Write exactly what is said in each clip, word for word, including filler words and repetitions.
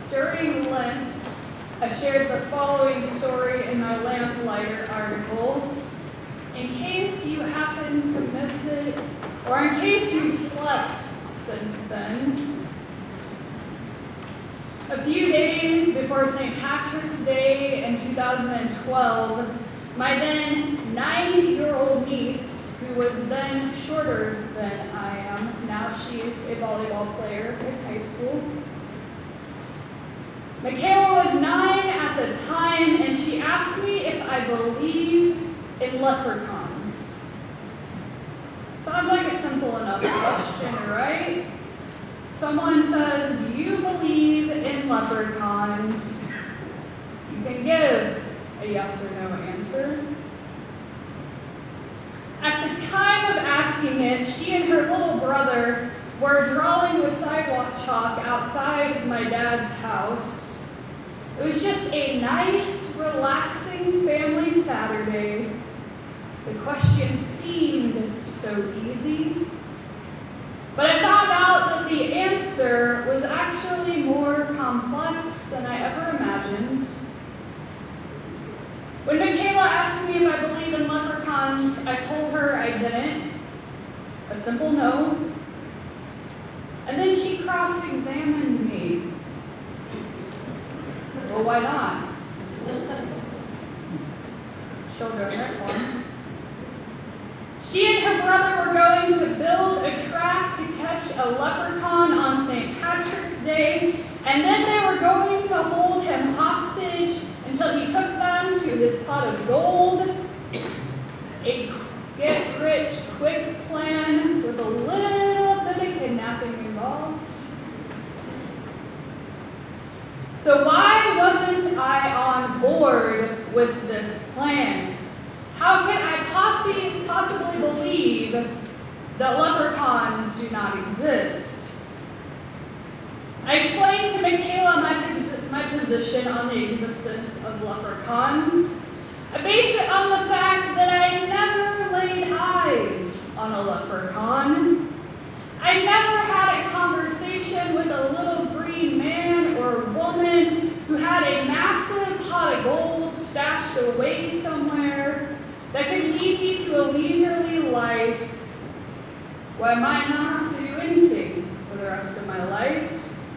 during Lent, I shared the following story in my Lamplighter article. In case you happen to miss it, or in case you've slept since then, a few days before Saint Patrick's Day in two thousand twelve, my then nine-year-old niece, who was then shorter than I am, now she's a volleyball player in high school. Michaela was nine at the time, and she asked me if I believe in leprechauns. Sounds like a simple enough question, right? Someone says, do you believe in leprechauns? You can give a yes or no answer. At the time of asking it, she and her little brother were drawing with sidewalk chalk outside my dad's house. It was just a nice, relaxing family Saturday. The question seemed so easy, but I found out that the answer was actually more complex than I ever imagined. When Michaela asked me if I believe in leprechauns, I told her I didn't. A simple no. And then she cross-examined me. Well, why not? She'll go there for me. She and her brother were going to build a trap to catch a leprechaun on Saint Patrick's Day, and then they were going to hold him hostage until he took them to his pot of gold. A get-rich-quick plan with a little bit of kidnapping involved. So why wasn't I on board with this plan? How can I possi possibly believe that leprechauns do not exist? I explained to Michaela my, my position on the existence of leprechauns. I base it on the fact that I never laid eyes on a leprechaun. I never had a conversation with a little green man or woman who had a massive pot of gold stashed away somewhere that could lead me to a leisurely life where I might not have to do anything for the rest of my life.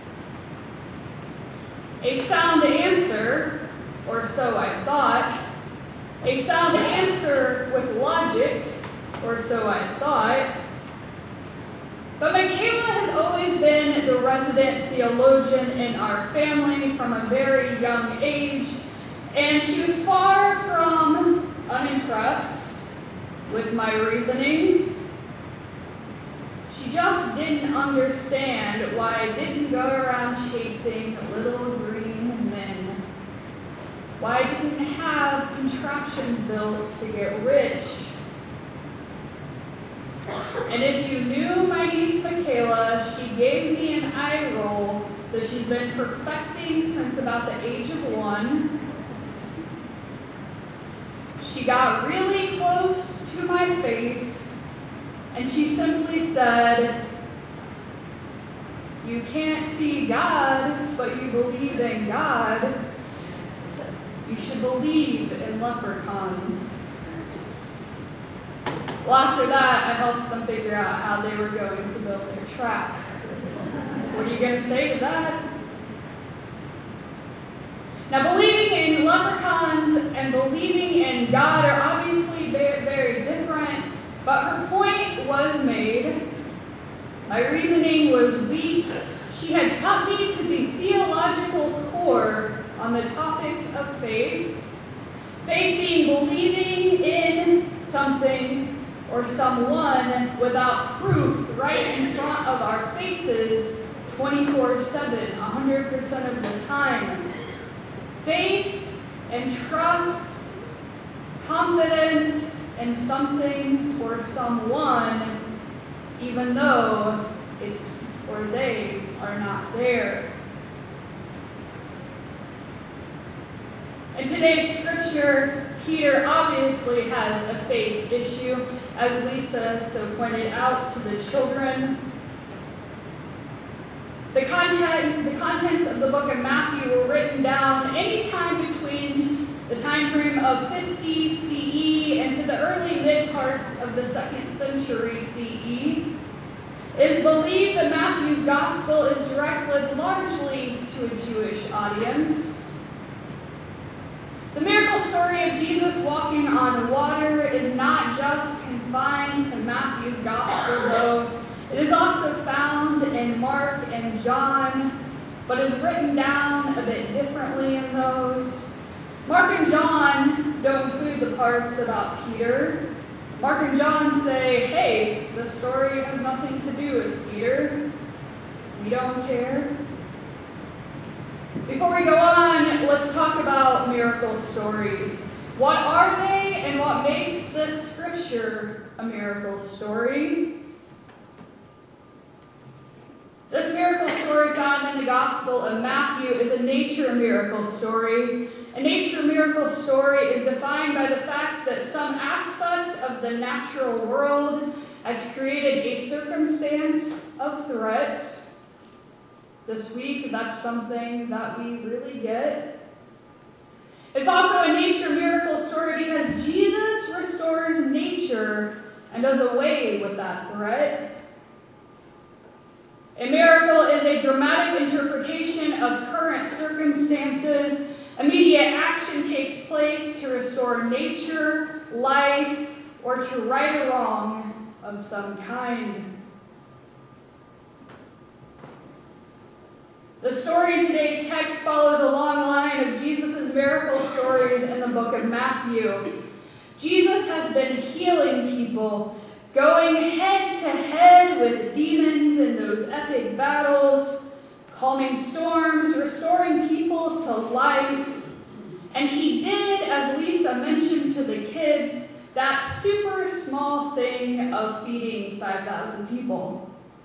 A sound answer, or so I thought, a sound answer with logic, or so I thought. But Michaela has always been the resident theologian in our family from a very young age, and she was far from unimpressed with my reasoning. She just didn't understand why I didn't go around chasing little green men, why I didn't have contraptions built to get rich. And if you knew my niece Michaela, she gave me an eye roll that she's been perfecting since about the age of one. She got really close to my face, and she simply said, "You can't see God, but you believe in God. You should believe in leprechauns." Well, after that, I helped them figure out how they were going to build their trap. What are you going to say to that? Now, believing in leprechauns and believing in God are obviously very, very different, but her point was made. My reasoning was weak. She had cut me to the theological core on the topic of faith. Faith being believing in something or someone without proof right in front of our faces twenty-four seven, one hundred percent of the time. Faith and trust, confidence in something or someone, even though it's or they are not there. In today's scripture, Peter obviously has a faith issue, as Lisa so pointed out to the children. The content, the contents of the book of Matthew were written down any time between the time frame of fifty C E and to the early mid parts of the second century C E. It is believed that Matthew's gospel is directed largely to a Jewish audience. The miracle story of Jesus walking on water is not just confined to Matthew's gospel, though. It is also found in Mark and John, but is written down a bit differently in those. Mark and John don't include the parts about Peter. Mark and John say, hey, the story has nothing to do with Peter. We don't care. Before we go on, let's talk about miracle stories. What are they, and what makes this scripture a miracle story? This miracle story found in the Gospel of Matthew is a nature miracle story. A nature miracle story is defined by the fact that some aspect of the natural world has created a circumstance of threat. This week, that's something that we really get. It's also a nature miracle story because Jesus restores nature and does away with that threat. A miracle is a dramatic interpretation of current circumstances. Immediate action takes place to restore nature, life, or to right a wrong of some kind. The story in today's text follows a long line of Jesus' miracle stories in the book of Matthew. Jesus has been healing people, going head to head with demons in those epic battles, calming storms, restoring people to life. And he did, as Lisa mentioned to the kids, that super small thing of feeding five thousand people.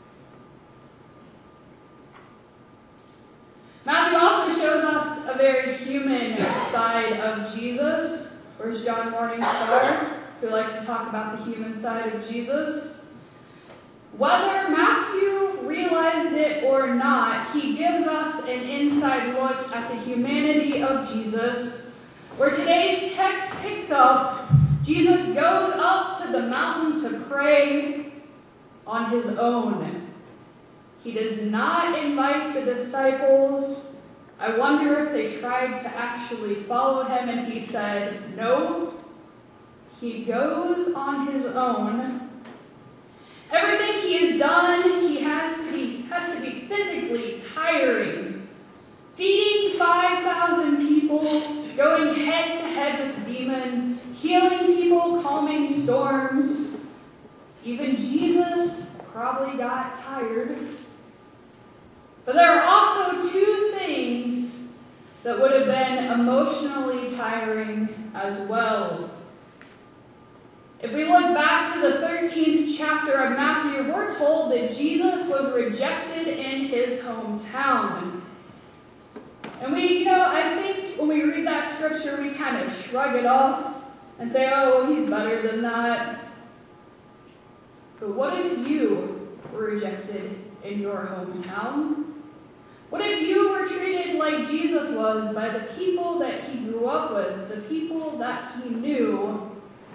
Matthew also shows us a very human side of Jesus. Where's John Morningstar, who likes to talk about the human side of Jesus? Whether Matthew realized it or not, he gives us an inside look at the humanity of Jesus. Where today's text picks up, Jesus goes up to the mountain to pray on his own. He does not invite the disciples. I wonder if they tried to actually follow him and he said no. He goes on his own. Everything he has done, he has to be, has to be physically tiring. Feeding five thousand people, going head to head with demons, healing people, calming storms. Even Jesus probably got tired. But there are also two things that would have been emotionally tiring as well. If we look back to the thirteenth chapter of Matthew, we're told that Jesus was rejected in his hometown. And we, you know, I think when we read that scripture, we kind of shrug it off and say, oh, he's better than that. But what if you were rejected in your hometown? What if you were treated like Jesus was by the people that he grew up with, the people that he knew?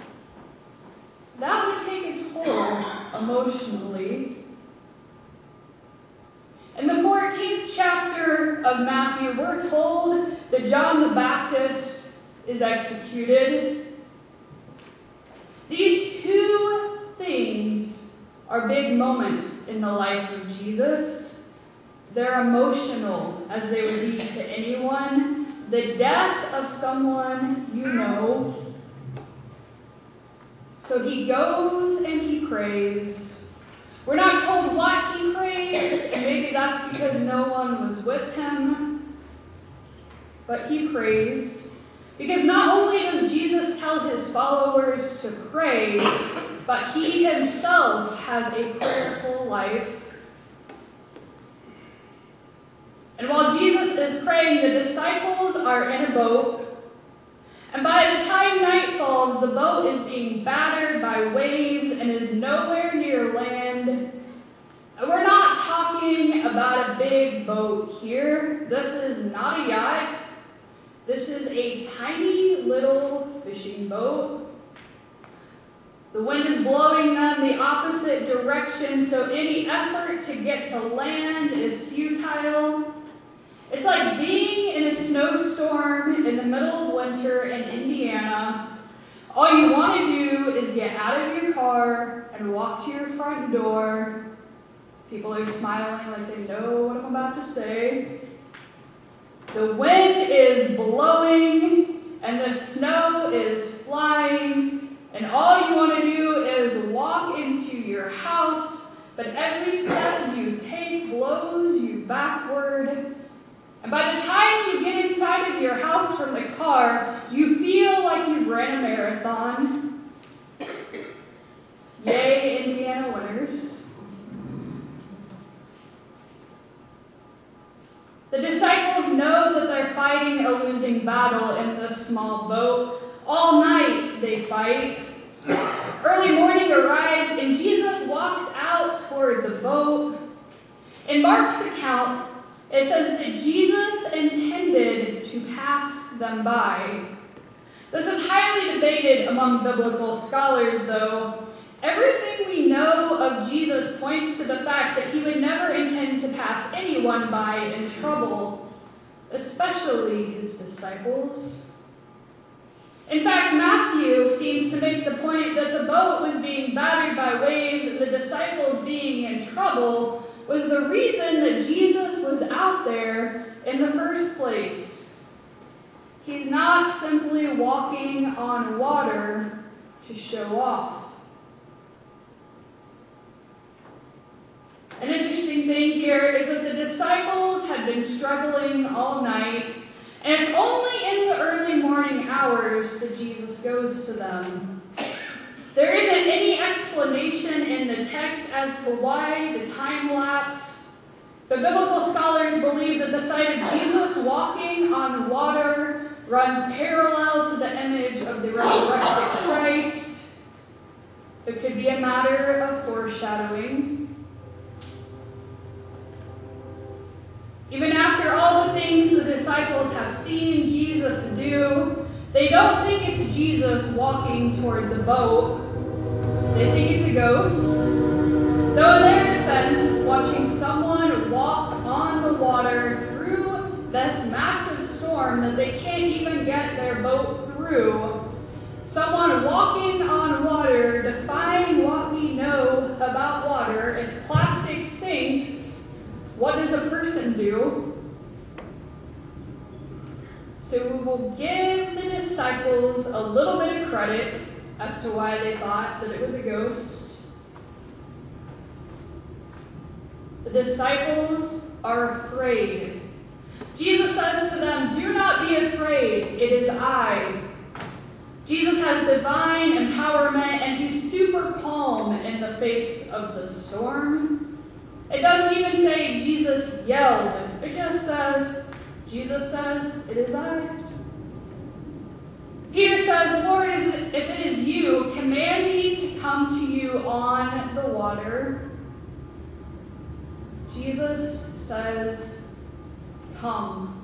That would take a toll emotionally. In the fourteenth chapter of Matthew, we're told that John the Baptist is executed. These two things are big moments in the life of Jesus. They're emotional, as they would be to anyone. The death of someone you know. So he goes and he prays. We're not told what he prays, and maybe that's because no one was with him. But he prays. Because not only does Jesus tell his followers to pray, but he himself has a prayerful life. And while Jesus is praying, the disciples are in a boat. And by the time night falls, the boat is being battered by waves and is nowhere near land. And we're not talking about a big boat here. This is not a yacht. This is a tiny little fishing boat. The wind is blowing them the opposite direction, so any effort to get to land is futile. It's like being in a snowstorm in the middle of winter in Indiana. All you want to do is get out of your car and walk to your front door. People are smiling like they know what I'm about to say. The wind is blowing and the snow is flying, and all you want to do is walk into your house, but every step you take blows you backward. And by the time you get inside of your house from the car, you feel like you've ran a marathon. Yay, Indiana winners. The disciples know that they're fighting a losing battle in this small boat. All night they fight. Early morning arrives and Jesus walks out toward the boat. In Mark's account, it says that Jesus intended to pass them by. This is highly debated among biblical scholars, though. Everything we know of Jesus points to the fact that he would never intend to pass anyone by in trouble, especially his disciples. In fact, Matthew seems to make the point that the boat was being battered by waves and the disciples being in trouble was the reason that Jesus was out there in the first place. He's not simply walking on water to show off. An interesting thing here is that the disciples had been struggling all night, and it's only in the early morning hours that Jesus goes to them. There isn't any explanation in the text as to why the time lapse, but biblical scholars believe that the sight of Jesus walking on water runs parallel to the image of the resurrected Christ. It could be a matter of foreshadowing. Even after all the things the disciples have seen Jesus do, they don't think it's Jesus walking toward the boat. They think it's a ghost. Though in their defense, watching someone walk on the water through this massive storm that they can't even get their boat through, someone walking on water, defying what we know about water, if plastic sinks, what does a person do? So we will give the disciples a little bit of credit as to why they thought that it was a ghost. The disciples are afraid. Jesus says to them, "Do not be afraid, it is I." Jesus has divine empowerment and he's super calm in the face of the storm. It doesn't even say Jesus yelled. It just says, Jesus says, "It is I." Peter says, "Lord, if it is you, command me to come to you on the water." Jesus says, "Come."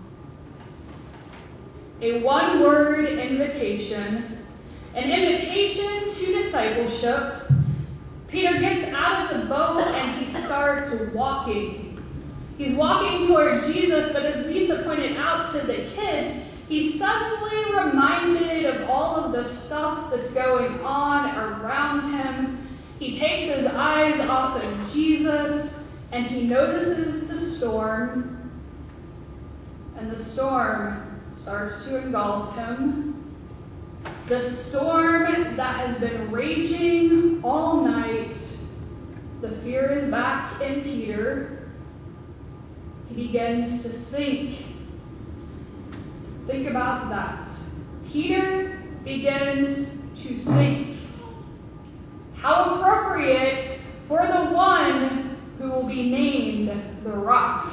A one-word invitation, an invitation to discipleship. Peter gets out of the boat and he starts walking. He's walking toward Jesus, but as Lisa pointed out to the kids, he's suddenly reminded of all of the stuff that's going on around him. He takes his eyes off of Jesus and he notices the storm, and the storm starts to engulf him. The storm that has been raging all night, the fear is back in Peter. He begins to sink. Think about that. Peter begins to sink. How appropriate for the one who will be named the Rock.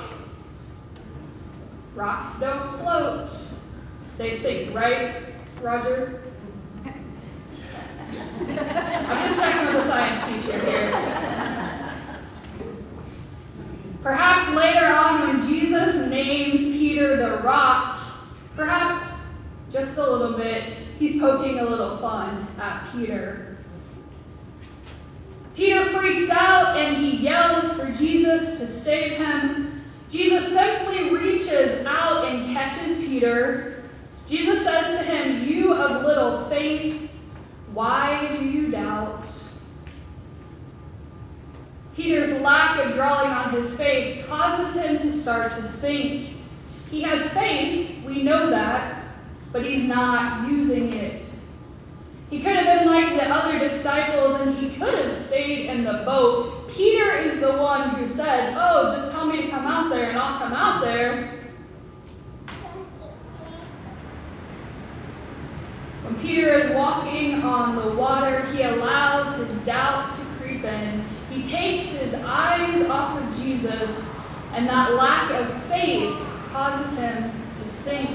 Rocks don't float. They sink, right, Roger? I'm just checking with the science teacher here. Perhaps later on when Jesus names Peter the rock, perhaps just a little bit, he's poking a little fun at Peter. Peter freaks out and he yells for Jesus to save him. Jesus simply reaches out and catches Peter. Jesus says to him, "You of little faith, why do you doubt?" Peter's lack of drawing on his faith causes him to start to sink. He has faith, we know that, but he's not using it. He could have been like the other disciples and he could have stayed in the boat. Peter is the one who said, "Oh, just tell me to come out there and I'll come out there." When Peter is walking on the water, he allows his doubt to creep in. He takes his eyes off of Jesus, and that lack of faith causes him to sink.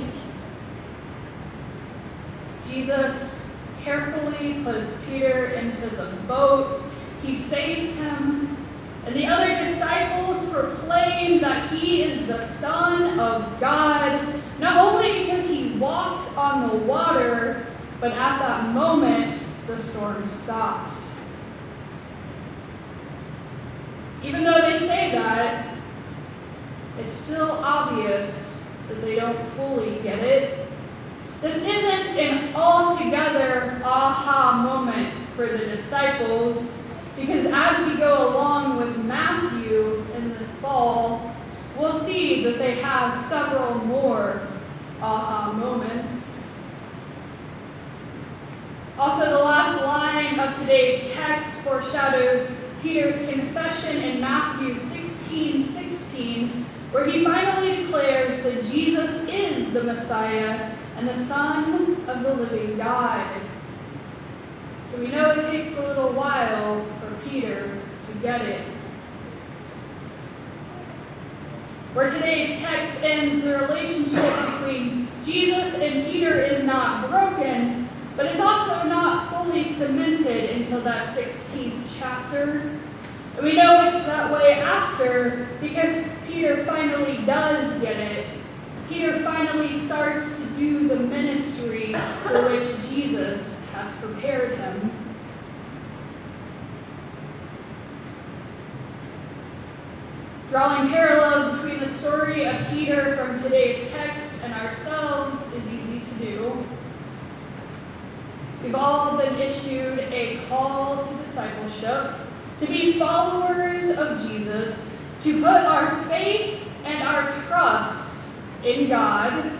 Jesus carefully puts Peter into the boat. He saves him, and the other disciples proclaim that he is the Son of God, not only because he walked on the water, but at that moment, the storm stopped. Even though they say that, it's still obvious that they don't fully get it. This isn't an altogether aha moment for the disciples, because as we go along with Matthew in this fall, we'll see that they have several more aha moments. Also, the last line of today's text foreshadows Peter's confession in Matthew sixteen sixteen, where he finally declares that Jesus is the Messiah and the Son of the living God. So we know it takes a little while for Peter to get it. Where today's text ends, the relationship between Jesus and Peter is not broken, but it's also not fully cemented until that sixteenth chapter. And we know it's that way after because Peter finally does get it. Peter finally starts to do the ministry for which Jesus has prepared him. Drawing parallels between the story of Peter from today's text and ourselves is easy to do. We've all been issued a call to discipleship, to be followers of Jesus, to put our faith and our trust in God.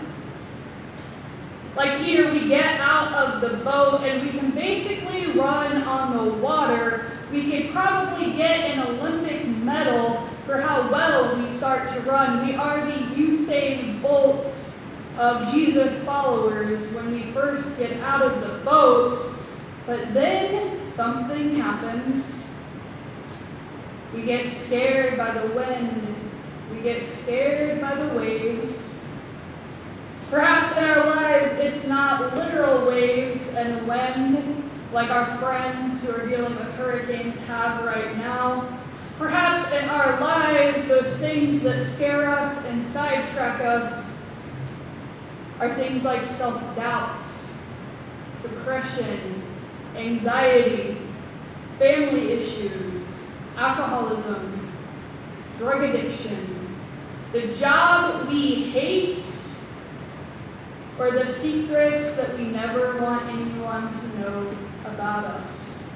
Like Peter, we get out of the boat and we can basically run on the water. We could probably get an Olympic medal for how well we start to run. We are the Usain Bolts of Jesus followers when we first get out of the boat, but then something happens. We get scared by the wind. We get scared by the waves. Perhaps in our lives it's not literal waves and wind like our friends who are dealing with hurricanes have right now. Perhaps in our lives those things that scare us and sidetrack us are things like self-doubt, depression, anxiety, family issues, alcoholism, drug addiction, the job we hate, or the secrets that we never want anyone to know about us.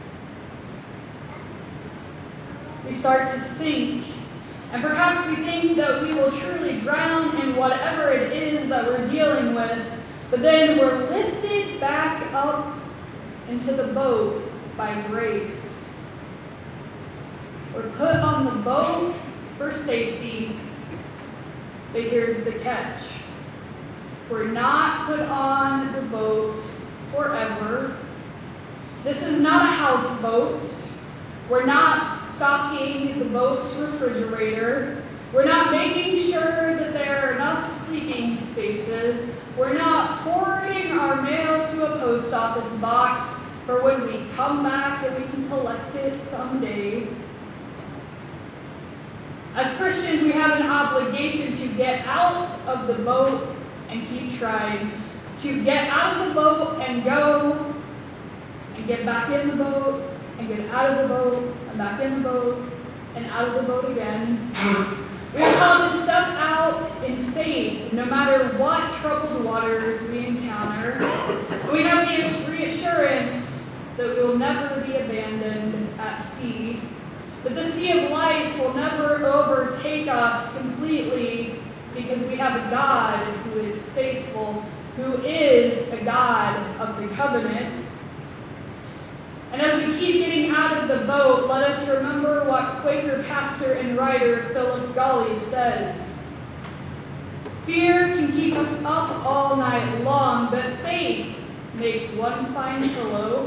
We start to sink, and perhaps we think that we will truly drown in whatever it is that we're dealing with, but then we're lifted back up into the boat by grace. We're put on the boat for safety, but here's the catch. We're not put on the boat forever. This is not a houseboat. We're not stocking the boat's refrigerator. We're not making sure that there are enough sleeping spaces. We're not forwarding our mail to a post office box for when we come back and we can collect it someday. As Christians, we have an obligation to get out of the boat and keep trying, to get out of the boat and go, and get back in the boat, and get out of the boat, and back in the boat, and out of the boat again. We are called to step out in faith, no matter what troubled waters we encounter. We have the reassurance that we will never be abandoned at sea, that the sea of life will never overtake us completely, because we have a God who is faithful, who is a God of the covenant. And as we keep getting out of the boat, let us remember what Quaker pastor and writer Philip Golly says. Fear can keep us up all night long, but faith makes one fine pillow.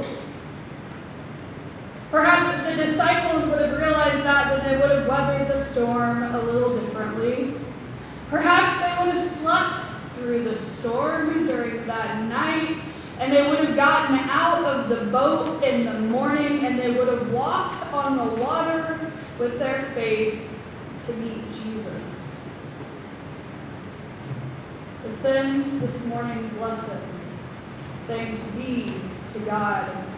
Perhaps if the disciples would have realized that, then they would have weathered the storm a little differently. Perhaps they would have slept through the storm during that night, and they would have gotten out of the boat in the morning, and they would have walked on the water with their faith to meet Jesus. This ends this morning's lesson. Thanks be to God.